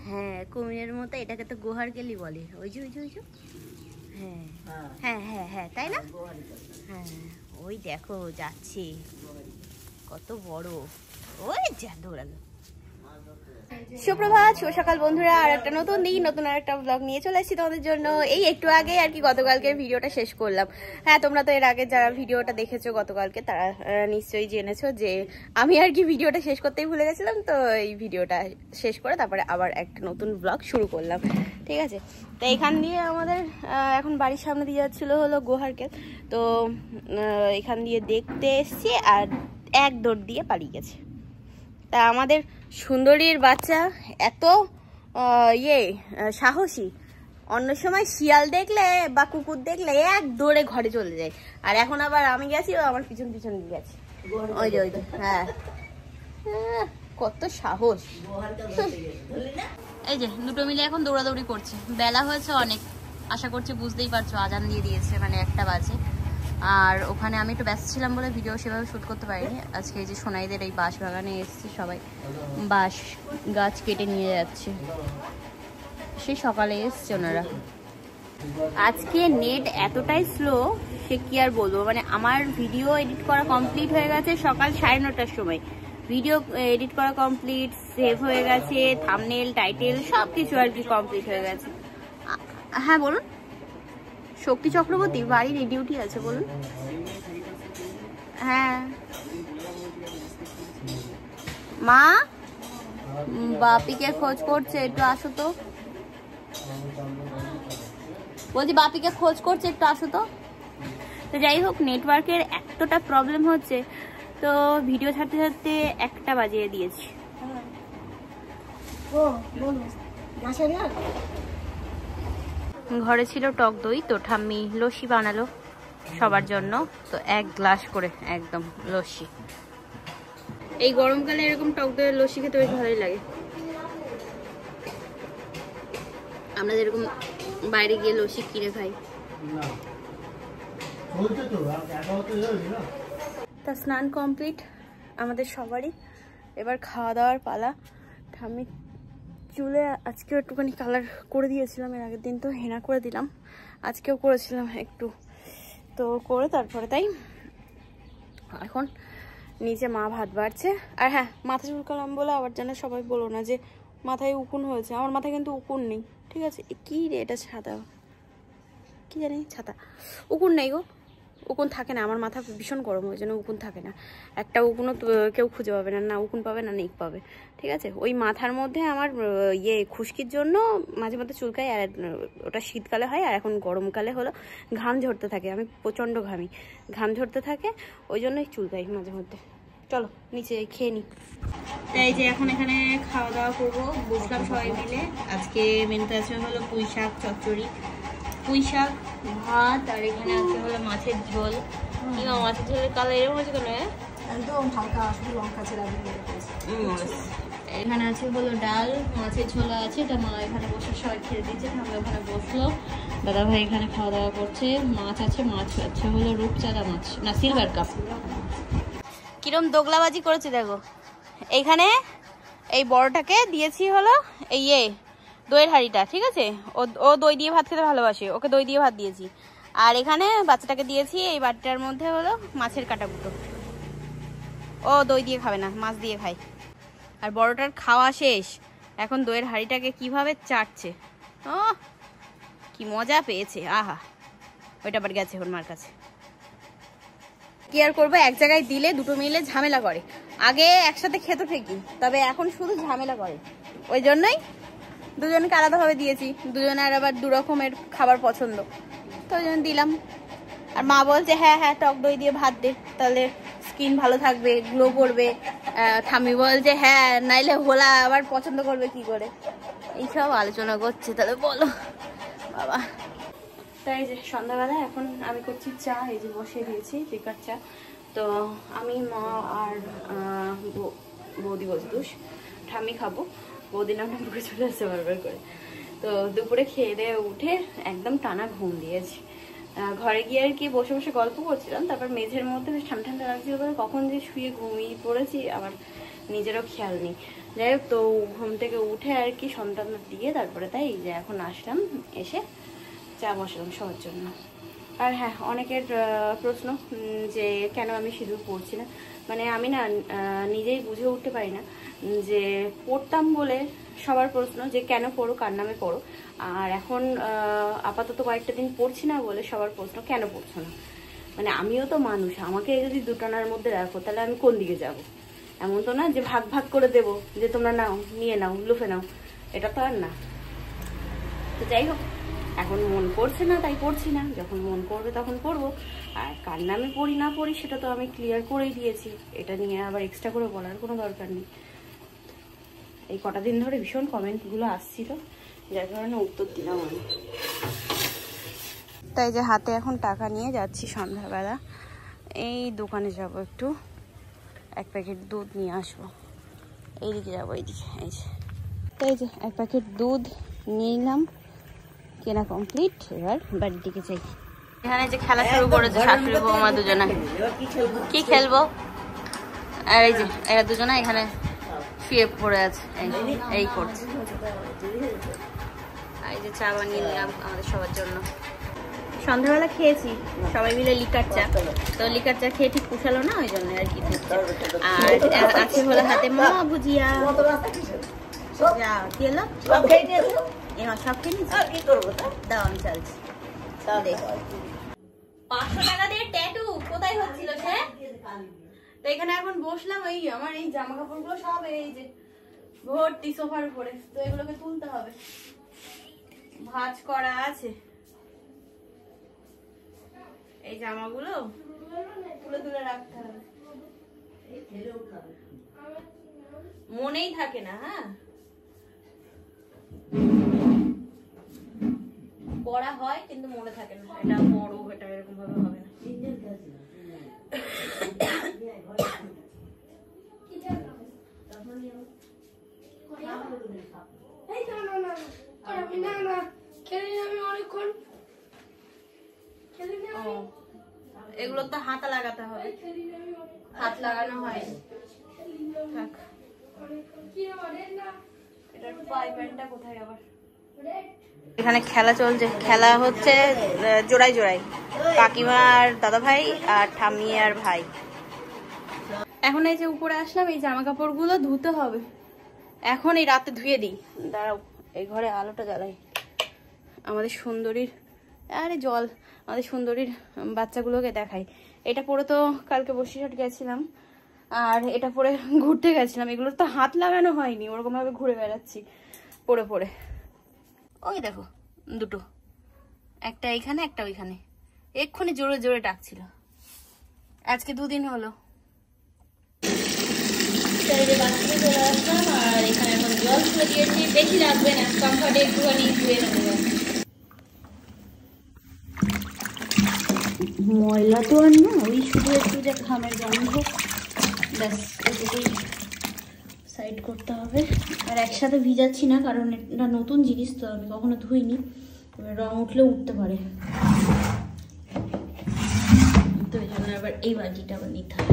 হ্যাঁ কুমিরের মতো, এটাকে তো গুহার কেলি বলে। ওই যে ওই যে ওই যে, হ্যাঁ হ্যাঁ হ্যাঁ হ্যাঁ তাই না? হ্যাঁ ওই দেখো যাচ্ছে, কত বড়। ওই যা দৌড়ালো। সুপ্রভাত, শুভ সকাল বন্ধুরা। আর একটা নতুন দিন, নতুন আর একটা ব্লগ নিয়ে চলে এসেছি তোমাদের জন্য। এই একটু আগে আর কি গতকালকের ভিডিওটা শেষ করলাম। হ্যাঁ তোমরা তো এর আগে যারা ভিডিওটা দেখেছো গতকালকে তারা নিশ্চয়ই জেনেছো যে আমি আর কি ভিডিওটা শেষ করতেই ভুলে গেছিলাম। তো এই ভিডিওটা শেষ করে তারপরে আবার একটা নতুন ব্লগ শুরু করলাম, ঠিক আছে? তো এখান দিয়ে আমাদের এখন বাড়ির সামনে দিয়ে যাচ্ছিল হলো গোহারকেল। তো এখান দিয়ে দেখতে এসছি আর এক দৌড় দিয়ে পালিয়ে গেছে। তা আমাদের সুন্দরীর বাচ্চা এত সাহসী, অন্য সময় শিয়াল দেখলে বা কুকুর দেখলে এক দৌড়ে ঘরে চলে যায়, আর এখন আবার আমি গেছি ও আমার পিছন পিছন দিয়ে গেছে। ওই যে ওই যে, হ্যাঁ কত সাহস। এই যে দুটো মিলে এখন দৌড়াদৌড়ি করছে। বেলা হয়েছে অনেক, আশা করছি বুঝতেই পারছো, আজান দিয়ে দিয়েছে, মানে 1টা বাজে। আর ওখানে আমি একটু ব্যস্ত ছিলাম বলে ভিডিও সেভাবে শ্যুট করতে পারিনি। আজকে এই যে সোনাইদের এই বাঁশ বাগানে এসেছি, সবাই বাঁশ গাছ কেটে নিয়ে যাচ্ছে, সেই সকালে এসছে ওনারা। আজকে নেট এতটাই স্লো সে কি আর বলবো, মানে আমার ভিডিও এডিট করা কমপ্লিট হয়ে গেছে সকাল 9:30টার সময়। ভিডিও এডিট করা কমপ্লিট, সেভ হয়ে গেছে, থাম্বনেল টাইটেল সব কিছু আর কি কমপ্লিট হয়ে গেছে। হ্যাঁ বলুন। শক্তি চক্রবর্তী বাড়ির ডিউটি আছে, বলুন। হ্যাঁ মা, বাপিকে খোঁজ করছে, একটু আসো তো। বলছি বাপিকে খোঁজ করছে, একটু আসো তো। তো যাই হোক, নেটওয়ার্কের এতটা প্রবলেম হচ্ছে, তো ভিডিও ছাড়তে ছাড়তে 1টা বাজিয়ে দিয়েছি। ঘরে ছিল টক দই, তো ঠাম্মি লস্যি বানালো সবার জন্য। তো 1 গ্লাস করে একদম লস্যি। এই গরমকালে এরকম টক দইয়ের লস্যি খেতে বেশ ভালোই লাগে। আমরা যেরকম বাইরে গিয়ে লস্যি কিনে খাই। তা স্নান কমপ্লিট আমাদের সবারই, এবার খাওয়া দাওয়ার পালা। ঠাম্মি চুলে আজকেও একটুখানি কালার করে দিয়েছিলাম, এর আগের দিন তো হেনা করে দিলাম, আজকেও করেছিলাম একটু, তো করে তারপরে তাই এখন নিচে মা ভাত বাড়ছে। আর হ্যাঁ, মাথা চুলকালাম বলে আবার যেন সবাই বলো না যে মাথায় উকুন হয়েছে। আমার মাথায় কিন্তু উকুন নেই, ঠিক আছে? কি রে এটা, ছাতা কি জানি, ছাতা, উকুন নেই গো, উকুন থাকে না। আমার মাথা ভীষণ গরম, ওই জন্য উকুন থাকে না। একটা উকুনও কেউ খুঁজে পাবে না, না উকুন পাবে না নেক পাবে, ঠিক আছে? ওই মাথার মধ্যে আমার খুশকির জন্য মাঝে মধ্যে চুলকায়, আর ওটা শীতকালে হয়, আর এখন গরমকালে হলো ঘাম ঝরতে থাকে, আমি প্রচণ্ড ঘামি, ঘাম ঝরতে থাকে, ওই জন্যই চুলকাই মাঝে মধ্যে। চলো নিচে খেয়ে নি। তাই যে এখন এখানে খাওয়া দাওয়া করবো, বুঝলাম সবাই মিলে। আজকে মেনুতে আছে হলো পুঁই শাক চচ্চড়ি, পুঁই শাক, ভাত, আর এখানে আছে হলো মাছের ঝোল। মাছের ঝোলের কালার এরকম হয়েছে কেন? একদম হালকা লঙ্কা ছেড়া দিয়ে। এখানে আছে হলো ডাল, মাছের ঝোল আছে, এটা মা এখানে বসে সবাই খেয়ে দিচ্ছে। আমরা ওখানে বসলো, দাদা ভাই এখানে খাওয়া দাওয়া করছে। মাছ আছে, মাছ আছে হলো রূপচাঁদা মাছ, না সিলভার কাপ। কিরম দোগলাবাজি করেছে দেখো। এইখানে এই বড়টাকে দিয়েছি হলো এই দইয়ের হাঁড়িটা, ঠিক আছে? ও দই দিয়ে ভাত খেতে ভালোবাসে, ওকে দই দিয়ে ভাত দিয়েছি। আর এখানে বাচ্চাটাকে দিয়েছি এই বাটিটার মধ্যে হলো মাছের কাটাকুটো। ও দই দিয়ে খাবে না, মাছ দিয়ে খায়। আর বড়টার খাওয়া শেষ, এখন দইয়ের হাঁড়িটাকে কিভাবে চাটছে, ও কি মজা পেয়েছে, আহা। ওইটা আবার গেছে ওর মার কাছে। কি আর করবো, এক জায়গায় দিলে দুটো মিলে ঝামেলা করে। আগে একসাথে খেতে থাকি, তবে এখন শুধু ঝামেলা করে, ওই জন্যই দুজনকে আলাদাভাবে দিয়েছি। দুজনের আবার 2 রকমের খাবার পছন্দ, তো ওই জন্য দিলাম। আর মা বলছে হ্যাঁ হ্যাঁ টক দই দিয়ে ভাত দে, তাহলে স্কিন ভালো থাকবে, গ্লো করবে। ঠাম্মি বলছে হ্যাঁ, নাইলে হোলা আবার পছন্দ করবে কি করে। এইসব আলোচনা করছে, তাহলে বলো বাবা। তাই যে সন্ধ্যাবেলা এখন আমি করছি চা, এই যে বসিয়ে দিয়েছি বেকার চা। তো আমি, মা আর বৌদি বসদুস, ঠাম্মি খাবো। বৌদি নামটা মুখে চলে আসছে বারবার করে। তো দুপুরে খেয়ে দিয়ে উঠে একদম টানা ঘুম দিয়েছি। ঘরে গিয়ে আর কি বসে বসে গল্প করছিলাম, তারপর মেঝের মধ্যে বেশ ঠান্ডা ঠান্ডা লাগছিল বলে কখন যে শুয়ে ঘুমিয়ে পড়েছি, আবার নিজেরও খেয়াল নেই। যাই হোক, তো ঘুম থেকে উঠে আর কি সন্তান দিয়ে তারপরে তাই যে এখন আসলাম, এসে চা বসালাম সবার জন্য। আর হ্যাঁ, অনেকের প্রশ্ন যে কেন আমি সিঁদুর পরছি না, মানে আমি না নিজেই বুঝে উঠতে পারি না যে পড়তাম বলে সবার প্রশ্ন যে কেন পড়ো, কার নামে পড়ো, আর এখন আপাতত কয়েকটা দিন পড়ছি না বলে সবার প্রশ্ন কেন পড়ছো না। মানে আমিও তো মানুষ, আমাকে যদি দুটানার মধ্যে রাখো তাহলে আমি কোন দিকে যাব? এমন তো না যে ভাগ ভাগ করে দেবো যে তোমরা নাও, নিয়ে নাও, লুফে নাও, এটা তো আর না। তো যাই হোক, এখন মন করছে না তাই পড়ছি না, যখন মন করবে তখন পড়বো। আর কার নামে পড়ি না পড়ি সেটা তো আমি ক্লিয়ার করেই দিয়েছি, এটা নিয়ে আবার এক্সট্রা করে বলার কোনো দরকার নেই। এই কটা দিন ধরে ভীষণ কমেন্টগুলো আসছিল, যার কারণে উত্তর দিলাম আমি। তাই যে হাতে এখন টাকা নিয়ে যাচ্ছি সন্ধ্যাবেলা, এই দোকানে যাব, একটু এক প্যাকেট দুধ নিয়ে আসবো, এইদিকে যাবো, এইদিকে। এই যে তাই যে এক প্যাকেট দুধ নিয়ে নিলাম, কেনা কমপ্লিট। এবার বাড়ির দিকে যাই। এখানে যে খেলা শুরু করেছে শাশুড়ি বৌমা দুজনে, কি খেলবো? আর এই যে এরা দুজনে এখানে শুয়ে পড়ে আছে, এই করছে। এই যে চা বানিয়ে নিলাম আমাদের সবার জন্য। সন্ধ্যাবেলা খেয়েছি সবাই মিলে লিকার চা, তো লিকার চা খেয়ে ঠিক পুষালো না, ওই জন্য আর কি। আর আছে হলো হাতে মামা ভুজিয়া, কি হলো সব খেয়ে নিয়েছো? সব খেয়ে নিয়েছি, কি করবো? দাও আমি চালছি। 500 টাকা দিয়ে ট্যাটু কোথায় হচ্ছিল সে? তো এখানে এখন বসলাম, এই আমার এই জামা কাপড়গুলো সব এই যে ভর্তি সোফার উপরে, তো এগুলোকে তুলতে হবে, ভাঁজ করা আছে। এই জামাগুলো তুলে তুলে রাখতে হবে, মনেই থাকে না। হ্যাঁ, পড়া হয় কিন্তু মনে থাকে না, এটা বড়, এটা এরকম ভাবে হবে না। এগুলো তো হাতা লাগাতে হবে, হাত লাগানো হয়। কোথায় আবার? এখানে খেলা চলছে, খেলা হচ্ছে জোড়াই জোড়াই, কাকিমা আর দাদা ভাই আর ঠাম্মি আর ভাই। এখন এই যে উপরে আসলাম, এই জামা কাপড়গুলো ধুতে হবে, এখন এই রাতে ধুয়ে দিই। দাঁড়াও, এই ঘরে আলোটা জ্বালাই। আমাদের সুন্দরীর, আরে জল, আমাদের সুন্দরীর বাচ্চাগুলোকে দেখাই। এটা পরে তো কালকে বসিরহাট গেছিলাম, আর এটা পরে ঘুরতে গেছিলাম। এগুলোর তো হাত লাগানো হয়নি, ওরকম ভাবে ঘুরে বেড়াচ্ছি পরে পরে। ওই দেখো দুটো, একটা এইখানে একটা ওইখানে, এক্ষুনি জোরে জোরে ডাকছিল। আজকে 2 দিন হলো। চলে আসলাম, আর এখানে এখন জল তুলে দিয়েছি, বেশি রাখবে না, কমফর্টে একটুখানি ধুয়ে নেবো। ময়লা তো আর না, ওই শুধু একটু যে ঘামের গন্ধ, ব্যাস এটুকুই সাইড করতে হবে। আর একসাথে ভিজাচ্ছি না, কারণ এটা নতুন জিনিস তো, আমি কখনো ধুইনি, রং উঠলে উঠতে পারে, তো এই জন্য আবার এই বালতিটা আবার নিতে হবে।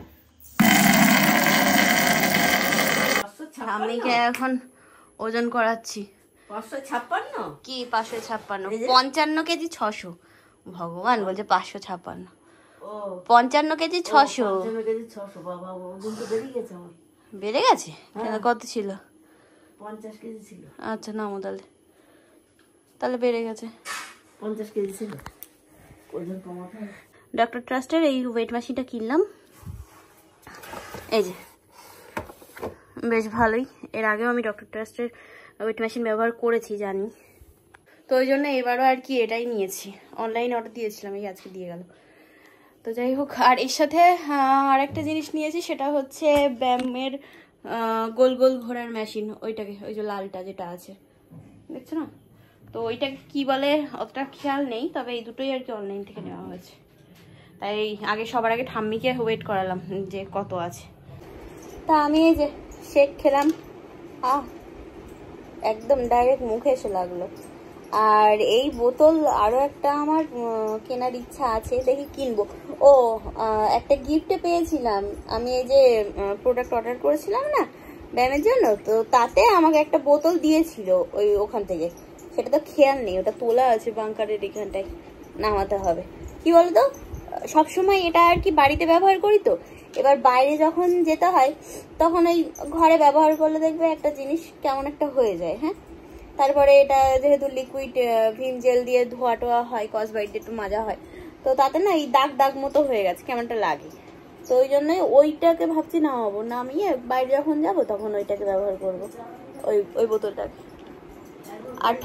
আমি এখন ওজন করাচ্ছি। 556 কি 556? 55 কেজি 600। ভগবান বলছে 556, 55 কেজি 600। বাবা, ওজন তো বেড়ে গেছে আমার। বেড়ে গেছে? কত ছিল? 50 কেজি ছিল। আচ্ছা নামো, তাহলে বেড়ে গেছে। 50 কেজি ছিল, ওজন কমাতে হবে। ডক্টর ট্রাস্টের এই ওয়েট মেশিনটা কিনলাম, এই যে বেশ ভালোই। এর আগেও আমি ডক্টর ট্রাস্টের ওয়েট মেশিন ব্যবহার করেছি, জানি, তো ওই জন্য এবারও আর কি এটাই নিয়েছি। অনলাইনে অর্ডার দিয়েছিলাম, এই আজকে দিয়ে গেল। তো যাই হোক, আর এর সাথে আরেকটা জিনিস নিয়েছি, সেটা হচ্ছে ব্যায়ামের গোল গোল ঘোরার মেশিন, ওইটাকে, ওই যে লালটা যেটা আছে দেখছো না, তো ওইটাকে কি বলে অতটা খেয়াল নেই, তবে এই দুটোই আর কি অনলাইন থেকে নেওয়া হয়েছে। তাই আগে সবার আগে ঠাম্মিকে ওয়েট করালাম যে কত আছে। তা আমি এই যে শেক খেলাম, একদম ডাইরেক্ট মুখে এসে লাগলো। আর এই বোতল আরো একটা আমার কেনার ইচ্ছা আছে, দেখি কিনবো। ও একটা গিফটে পেয়েছিলাম আমি, এই যে প্রোডাক্ট অর্ডার করেছিলাম না ব্যায়ামের জন্য, তো তাতে আমাকে একটা বোতল দিয়েছিল ওখান থেকে, সেটা তো খেয়াল নেই, ওটা তোলা আছে বাংকারের এখানটায়, নামাতে হবে। কি বলতো, সবসময় এটা আর কি বাড়িতে ব্যবহার করি, তো এবার বাইরে যখন যেতে হয় তখন ওই ঘরে ব্যবহার করলে দেখবে একটা জিনিস কেমন একটা হয়ে যায়। হ্যাঁ, তারপরে এটা যেহেতু লিকুইড ভিম জেল দিয়ে ধোয়া টোয়া হয়, কসবাইট একটু মাজা হয়, তো তাতে না এই দাগ দাগ মতো হয়ে গেছে, কেমনটা লাগে। তো ওই জন্যই ওইটাকে ভাবছি নামাবো, নামিয়ে বাইরে যখন যাবো তখন ওইটাকে ব্যবহার করবো, ওই বোতলটাকে। আর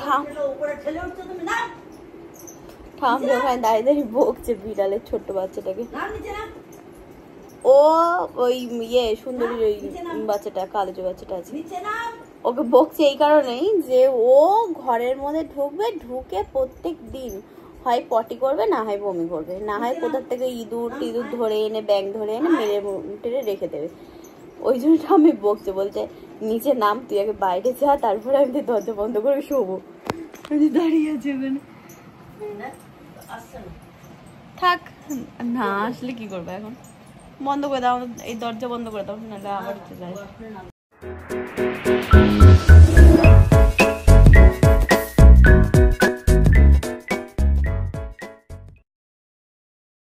ঠাম্মি ওখানে দাঁড়িয়ে দাঁড়িয়ে বকছে বিড়ালের ছোট্ট বাচ্চাটাকে। ও ওই সুন্দরীর ওই বাচ্চাটা, কালো যে বাচ্চাটা আছে, ওকে বকছে এই কারণেই যে ও ঘরের মধ্যে ঢুকবে, ঢুকে প্রত্যেক দিন হয় পটি করবে, না হয় বমি করবে, না হয় কোথার থেকে ইঁদুর টিঁদুর ধরে এনে, ব্যাং ধরে এনে মেরে টেরে রেখে দেবে। ওই জন্য আমি বকছে, বলছে নিচে নাম, তুই আগে বাইরে যা, তারপরে আমি দরজা বন্ধ করে শোবো। দাঁড়িয়ে আছে ওখানে, থাক না আসলে কি করবো এখন, বন্ধ করে দাও এই দরজা, বন্ধ করে দাও, নাহলে আবার যায়।